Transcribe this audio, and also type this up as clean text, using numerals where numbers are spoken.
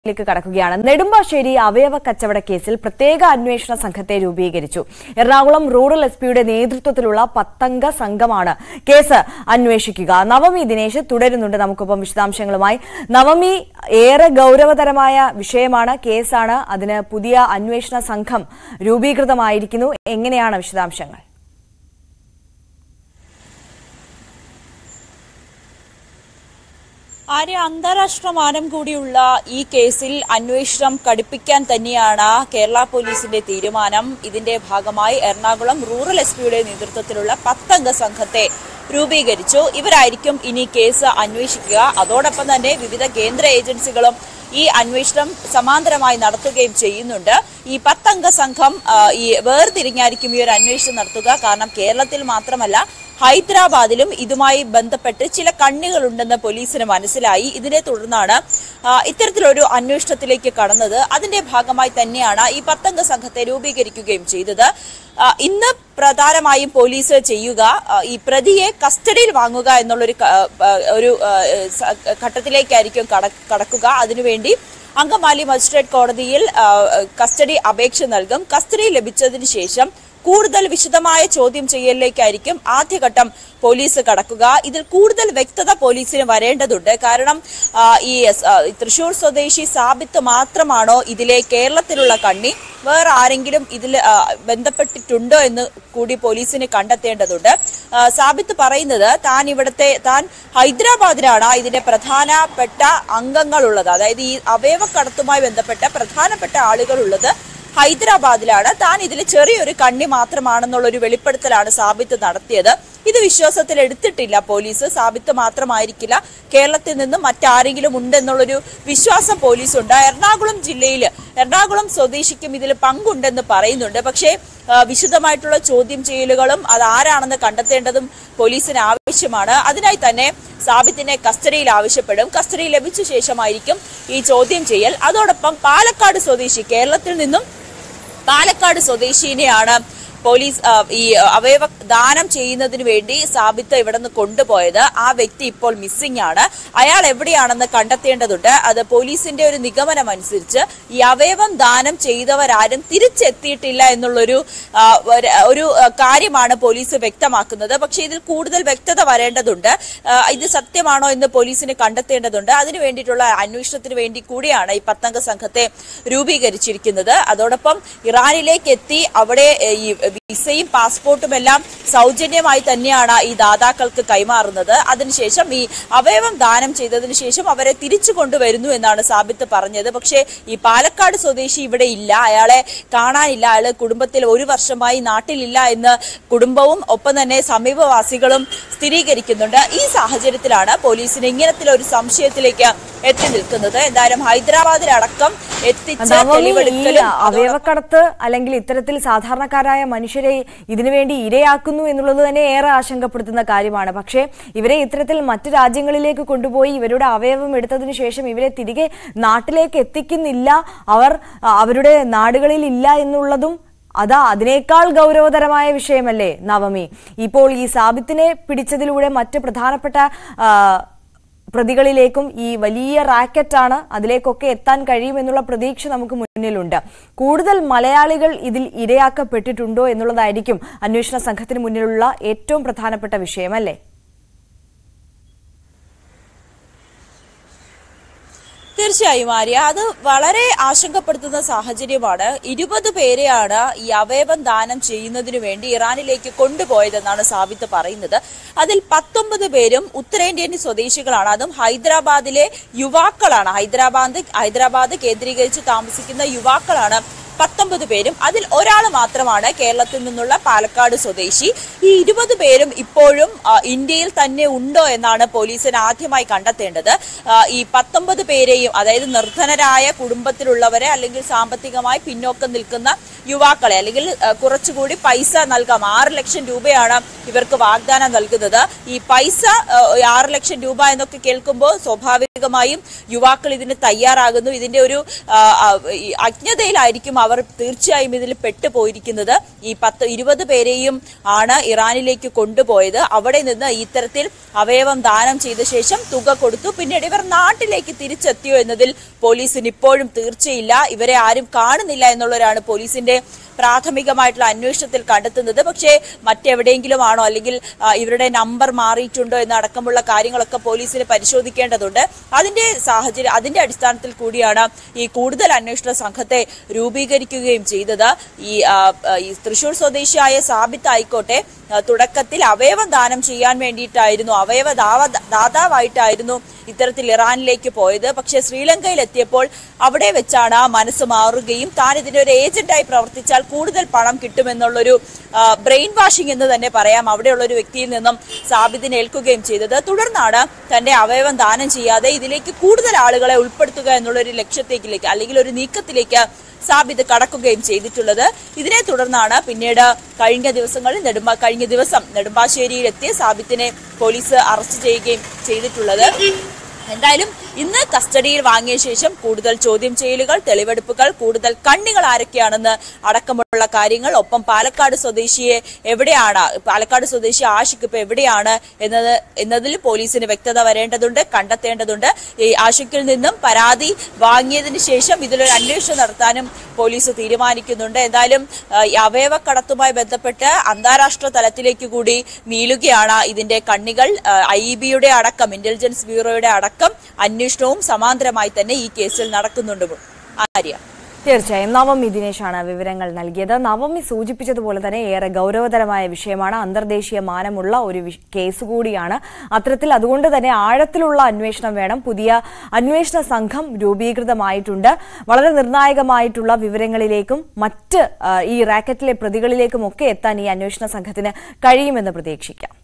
ിലേക്ക് കടക്കുകയാണ്. നെടുമ്പാശ്ശേരി അവയവ കച്ചവട കേസിൽ പ്രത്യേക അന്വേഷണ സംഘത്തെ രൂപീകരിച്ചു. എറണാകുളം റൂറൽ എസ്പിയുടെ നേതൃത്വത്തിലുള്ള 10 അംഗ സംഘമാണ് കേസ് അന്വേഷിക്കുക. നവമി ദിനേശ് തുടരുന്നുണ്ട് നമുക്കൊപ്പം വിശദാംശങ്ങളുമായി. നവമി, ഏറെ ഗൌരവതരമായ വിഷയമാണ്, കേസാണ്. അതിന് പുതിയ അന്വേഷണ സംഘം രൂപീകൃതമായിരിക്കുന്നു. എങ്ങനെയാണ് വിശദാംശങ്ങൾ? അന്താരാഷ്ട്ര മാനം കൂടിയുള്ള ഈ കേസിൽ അന്വേഷണം കടുപ്പിക്കാൻ തന്നെയാണ് കേരള പോലീസിന്റെ തീരുമാനം. ഇതിന്റെ ഭാഗമായി എറണാകുളം റൂറൽ എസ്പിയുടെ നേതൃത്വത്തിലുള്ള 10 അംഗ സംഘത്തെ രൂപീകരിച്ചു. ഇവരായിരിക്കും ഇനി കേസ് അന്വേഷിക്കുക. അതോടൊപ്പം തന്നെ വിവിധ കേന്ദ്ര ഏജൻസികളും ഈ അന്വേഷണം സമാന്തരമായി നടത്തുകയും ചെയ്യുന്നുണ്ട്. ഈ 10 അംഗ സംഘം വേർതിരിഞ്ഞായിരിക്കും ഈ ഒരു അന്വേഷണം നടത്തുക. കാരണം കേരളത്തിൽ മാത്രമല്ല, ഹൈദരാബാദിലും ഇതുമായി ബന്ധപ്പെട്ട് ചില കണ്ണികളുണ്ടെന്ന് പോലീസിന് മനസ്സിലായി. ഇതിനെ തുടർന്നാണ് ഇത്തരത്തിലൊരു അന്വേഷണത്തിലേക്ക് കടന്നത്. അതിന്റെ ഭാഗമായി തന്നെയാണ് ഈ 10 അംഗ സംഘത്തെ രൂപീകരിക്കുകയും ചെയ്തത്. ഇന്ന് പ്രധാനമായും പോലീസ് ചെയ്യുക ഈ പ്രതിയെ കസ്റ്റഡിയിൽ വാങ്ങുക എന്നുള്ളൊരു ഘട്ടത്തിലേക്കായിരിക്കും കടക്കുക. അതിനുവേണ്ടി അങ്കമാലി മജിസ്ട്രേറ്റ് കോടതിയിൽ കസ്റ്റഡി അപേക്ഷ നൽകും. കസ്റ്റഡി ലഭിച്ചതിന് ശേഷം കൂടുതൽ വിശദമായ ചോദ്യം ചെയ്യലിലേക്കായിരിക്കും ആദ്യഘട്ടം പോലീസ് കടക്കുക. ഇതിൽ കൂടുതൽ വ്യക്തത പോലീസിന് വരേണ്ടതുണ്ട്. കാരണം ഈ തൃശൂർ സ്വദേശി സാബിത്ത് മാത്രമാണോ ഇതിലെ കേരളത്തിലുള്ള കണ്ണി, വേറെ ആരെങ്കിലും ഇതിൽ ബന്ധപ്പെട്ടിട്ടുണ്ടോ എന്ന് കൂടി പോലീസിന് കണ്ടെത്തേണ്ടതുണ്ട്. സാബിത്ത് പറയുന്നത് താൻ ഹൈദരാബാദിലാണ് ഇതിന്റെ പ്രധാനപ്പെട്ട അംഗങ്ങളുള്ളത്, അതായത് ഈ അവയവക്കടത്തുമായി ബന്ധപ്പെട്ട പ്രധാനപ്പെട്ട ആളുകളുള്ളത് ഹൈദരാബാദിലാണ്. താൻ ഇതിൽ ചെറിയൊരു കണ്ണി മാത്രമാണെന്നുള്ളൊരു വെളിപ്പെടുത്തലാണ് സാബിത്ത് നടത്തിയത്. ഇത് വിശ്വാസത്തിൽ എടുത്തിട്ടില്ല പോലീസ്. സാബിത്ത് മാത്രമായിരിക്കില്ല, കേരളത്തിൽ നിന്ന് മറ്റാരെങ്കിലും ഉണ്ടെന്നുള്ളൊരു വിശ്വാസം പോലീസുണ്ട്. എറണാകുളം സ്വദേശിക്കും ഇതിൽ പങ്കുണ്ടെന്ന് പറയുന്നുണ്ട്. പക്ഷേ വിശദമായിട്ടുള്ള ചോദ്യം ചെയ്യലുകളും അത് ആരാണെന്ന് കണ്ടെത്തേണ്ടതും പോലീസിന് ആവശ്യമാണ്. അതിനായി തന്നെ സാബിത്തിനെ കസ്റ്റഡിയിൽ ആവശ്യപ്പെടും. കസ്റ്റഡി ലഭിച്ച ശേഷമായിരിക്കും ഈ ചോദ്യം ചെയ്യൽ. അതോടൊപ്പം പാലക്കാട് സ്വദേശി, കേരളത്തിൽ നിന്നും പാലക്കാട് സ്വദേശിനെയാണ് പോലീസ് ഈ അവയവ ദാനം ചെയ്യുന്നതിന് വേണ്ടി സാബിത്ത് ഇവിടെ നിന്ന് കൊണ്ടുപോയത്. ആ വ്യക്തി ഇപ്പോൾ മിസ്സിംഗ് ആണ്. അയാൾ എവിടെയാണെന്ന് കണ്ടെത്തേണ്ടതുണ്ട്. അത് പോലീസിന്റെ ഒരു നിഗമനം അനുസരിച്ച് ഈ അവയവം ദാനം ചെയ്തവരാരും തിരിച്ചെത്തിയിട്ടില്ല എന്നുള്ളൊരു കാര്യമാണ് പോലീസ് വ്യക്തമാക്കുന്നത്. പക്ഷേ ഇതിൽ കൂടുതൽ വ്യക്തത വരേണ്ടതുണ്ട്. ഇത് സത്യമാണോ എന്ന് പോലീസിന് കണ്ടെത്തേണ്ടതുണ്ട്. അതിനു വേണ്ടിയിട്ടുള്ള അന്വേഷണത്തിന് വേണ്ടി കൂടിയാണ് ഈ 10 അംഗ സംഘത്തെ രൂപീകരിച്ചിരിക്കുന്നത്. അതോടൊപ്പം ഇറാനിലേക്ക് എത്തി അവിടെ ഈ വിസയും പാസ്പോർട്ടും എല്ലാം സൗജന്യമായി തന്നെയാണ് ഈ ദാതാക്കൾക്ക് കൈമാറുന്നത്. അതിനുശേഷം ഈ അവയവം ദാനം ചെയ്തതിനു ശേഷം അവരെ തിരിച്ചു കൊണ്ടുവരുന്നു എന്നാണ് സാബിത്ത് പറഞ്ഞത്. പക്ഷേ ഈ പാലക്കാട് സ്വദേശി ഇവിടെ ഇല്ല, അയാളെ കാണാനില്ല. അയാള് കുടുംബത്തിൽ 1 വർഷമായി നാട്ടിലില്ല എന്ന് കുടുംബവും ഒപ്പം തന്നെ സമീപവാസികളും സ്ഥിരീകരിക്കുന്നുണ്ട്. ഈ സാഹചര്യത്തിലാണ് പോലീസിന് ഇങ്ങനത്തിലൊരു സംശയത്തിലേക്ക് എത്തി നിൽക്കുന്നത്. എന്തായാലും ഹൈദരാബാദിലടക്കം എത്തിച്ച അവയവക്കടത്ത് അല്ലെങ്കിൽ ഇത്തരത്തിൽ സാധാരണക്കാരായ മനുഷ്യരെ ഇതിനുവേണ്ടി ഇരയാക്കുന്നു എന്നുള്ളത് തന്നെ ഏറെ ആശങ്കപ്പെടുത്തുന്ന കാര്യമാണ്. പക്ഷേ ഇവരെ ഇത്തരത്തിൽ മറ്റു രാജ്യങ്ങളിലേക്ക് കൊണ്ടുപോയി ഇവരുടെ അവയവം എടുത്തതിനു ശേഷം ഇവരെ തിരികെ നാട്ടിലേക്ക് എത്തിക്കുന്നില്ല, അവർ അവരുടെ നാടുകളിൽ ഇല്ല എന്നുള്ളതും അതിനേക്കാൾ ഗൗരവതരമായ വിഷയമല്ലേ നവമി? ഇപ്പോൾ ഈ സാബിത്തിനെ പിടിച്ചതിലൂടെ മറ്റ് പ്രധാനപ്പെട്ട പ്രതികളിലേക്കും ഈ വലിയ റാക്കറ്റാണ്, അതിലേക്കൊക്കെ എത്താൻ കഴിയുമെന്നുള്ള പ്രതീക്ഷ നമുക്ക് മുന്നിലുണ്ട്. കൂടുതൽ മലയാളികൾ ഇതിൽ ഇരയാക്കപ്പെട്ടിട്ടുണ്ടോ എന്നുള്ളതായിരിക്കും അന്വേഷണ സംഘത്തിന് മുന്നിലുള്ള ഏറ്റവും പ്രധാനപ്പെട്ട വിഷയമല്ലേ? തീർച്ചയായും ആര്യ, അത് വളരെ ആശങ്കപ്പെടുത്തുന്ന സാഹചര്യമാണ്. 20 പേരെയാണ് ഈ അവയവം ദാനം ചെയ്യുന്നതിനു വേണ്ടി ഇറാനിലേക്ക് കൊണ്ടുപോയതെന്നാണ് സാബിത്ത് പറയുന്നത്. അതിൽ 19 പേരും ഉത്തരേന്ത്യൻ സ്വദേശികളാണ്. അതും ഹൈദരാബാദിലെ യുവാക്കളാണ്. ഹൈദരാബാദ് കേന്ദ്രീകരിച്ച് താമസിക്കുന്ന യുവാക്കളാണ് 19 പേരും. അതിൽ ഒരാൾ മാത്രമാണ് കേരളത്തിൽ നിന്നുള്ള പാലക്കാട് സ്വദേശി. ഈ 20 പേരും ഇപ്പോഴും ഇന്ത്യയിൽ തന്നെ ഉണ്ടോ എന്നാണ് പോലീസിന് ആദ്യമായി കണ്ടെത്തേണ്ടത്. ഈ 19 പേരെയും, അതായത് നിർധനരായ കുടുംബത്തിലുള്ളവരെ അല്ലെങ്കിൽ സാമ്പത്തികമായി പിന്നോക്കം നിൽക്കുന്ന യുവാക്കളെ, അല്ലെങ്കിൽ കുറച്ചുകൂടി പൈസ നൽകാം, 6 ലക്ഷം രൂപയാണ് ഇവർക്ക് വാഗ്ദാനം നൽകുന്നത്. ഈ പൈസ 6 ലക്ഷം രൂപ എന്നൊക്കെ കേൾക്കുമ്പോൾ സ്വാഭാവികമായും യുവാക്കൾ ഇതിന് തയ്യാറാകുന്നു. ഇതിന്റെ ഒരു അജ്ഞതയിലായിരിക്കും അവർ തീർച്ചയായും ഇതിൽ പെട്ടുപോയിരിക്കുന്നത്. ഈ 10-20 പേരെയും ആണ് ഇറാനിലേക്ക് കൊണ്ടുപോയത്. അവിടെ നിന്ന് ഇത്തരത്തിൽ അവയവം ദാനം ചെയ്ത ശേഷം തുക കൊടുത്തു. പിന്നീട് ഇവർ നാട്ടിലേക്ക് തിരിച്ചെത്തിയോ എന്നതിൽ പോലീസിന് ഇപ്പോഴും തീർച്ചയില്ല. ഇവരെ ആരും കാണുന്നില്ല എന്നുള്ളവരാണ് പോലീസിന്റെ പ്രാഥമികമായിട്ടുള്ള അന്വേഷണത്തിൽ കണ്ടെത്തുന്നത്. പക്ഷേ മറ്റെവിടെയെങ്കിലും ആണോ, അല്ലെങ്കിൽ ഇവരുടെ നമ്പർ മാറിയിട്ടുണ്ടോ എന്നടക്കമുള്ള കാര്യങ്ങളൊക്കെ പോലീസിന് പരിശോധിക്കേണ്ടതുണ്ട്. അതിന്റെ അടിസ്ഥാനത്തിൽ കൂടിയാണ് ഈ കൂടുതൽ അന്വേഷണ സംഘത്തെ രൂപീകരിക്കുകയും ചെയ്തത്. ഈ തൃശൂർ സ്വദേശിയായ സാബിത്ത് ആയിക്കോട്ടെ തുടക്കത്തിൽ അവയവം ദാനം ചെയ്യാൻ വേണ്ടിയിട്ടായിരുന്നു, അവയവ ദാതാവായിട്ടായിരുന്നു ഇത്തരത്തിൽ ഇറാനിലേക്ക് പോയത്. പക്ഷെ ശ്രീലങ്കയിൽ എത്തിയപ്പോൾ അവിടെ വെച്ചാണ് മനസ്സ് മാറുകയും താൻ ഇതിന്റെ ഒരു ഏജന്റായി പ്രവർത്തിച്ചാൽ കൂടുതൽ പണം കിട്ടുമെന്നുള്ളൊരു ബ്രെയിൻ വാഷിംഗ് എന്ന് തന്നെ പറയാം അവിടെയുള്ള ഒരു വ്യക്തിയിൽ നിന്നും സാബിത്തിനെ ഏൽക്കുകയും ചെയ്തത്. തുടർന്നാണ് തന്റെ അവയവം ദാനം ചെയ്യാതെ ഇതിലേക്ക് കൂടുതൽ ആളുകളെ ഉൾപ്പെടുത്തുക എന്നുള്ളൊരു ലക്ഷ്യത്തിലേക്ക് അല്ലെങ്കിൽ ഒരു നീക്കത്തിലേക്ക് സാബിത്ത് കടക്കുകയും ചെയ്തിട്ടുള്ളത്. ഇതിനെ തുടർന്നാണ് പിന്നീട് കഴിഞ്ഞ ദിവസം നെടുമ്പാശ്ശേരിയിൽ എത്തിയ സാബിത്തിനെ പോലീസ് അറസ്റ്റ് ചെയ്യുകയും ചെയ്തിട്ടുള്ളത്. എന്തായാലും ഇന്ന് കസ്റ്റഡിയിൽ വാങ്ങിയ ശേഷം കൂടുതൽ ചോദ്യം ചെയ്യലുകൾ, തെളിവെടുപ്പുകൾ, കൂടുതൽ കണ്ണികൾ ആരൊക്കെയാണെന്ന് അടക്കമുള്ള കാര്യങ്ങൾ, ഒപ്പം പാലക്കാട് സ്വദേശി ആഷിഖ് ഇപ്പൊ എവിടെയാണ് എന്നതിൽ പോലീസിന് വ്യക്തത വരേണ്ടതുണ്ട്, കണ്ടെത്തേണ്ടതുണ്ട്. ഈ ആഷിഖിൽ നിന്നും പരാതി വാങ്ങിയതിന് ശേഷം ഇതിലൊരു അന്വേഷണം നടത്താനും പോലീസ് തീരുമാനിക്കുന്നുണ്ട്. എന്തായാലും അവയവക്കടത്തുമായി ബന്ധപ്പെട്ട് അന്താരാഷ്ട്ര തലത്തിലേക്ക് കൂടി നീളുകയാണ് ഇതിന്റെ കണ്ണികൾ. IEBയുടെ അടക്കം, ഇന്റലിജൻസ് ബ്യൂറോയുടെ അടക്കം അന്വേഷണവും സമാന്തരമായി തന്നെ ഈ കേസിൽ നടക്കുന്നുണ്ട്. ആര്യ, തീർച്ചയായും നവമി ദിനേശാണ് വിവരങ്ങൾ നൽകിയത്. നവമി സൂചിപ്പിച്ചതുപോലെ തന്നെ ഏറെ ഗൗരവതരമായ വിഷയമാണ്, അന്തർദേശീയ മാനമുള്ള ഒരു കേസ് കൂടിയാണ്. അതുകൊണ്ട് തന്നെ ആഴത്തിലുള്ള അന്വേഷണം വേണം. പുതിയ അന്വേഷണ സംഘം രൂപീകൃതമായിട്ടുണ്ട്. വളരെ നിർണായകമായിട്ടുള്ള വിവരങ്ങളിലേക്കും മറ്റ് ഈ റാക്കറ്റിലെ പ്രതികളിലേക്കും ഒക്കെ എത്താൻ ഈ അന്വേഷണ സംഘത്തിന് കഴിയുമെന്ന് പ്രതീക്ഷിക്കാം.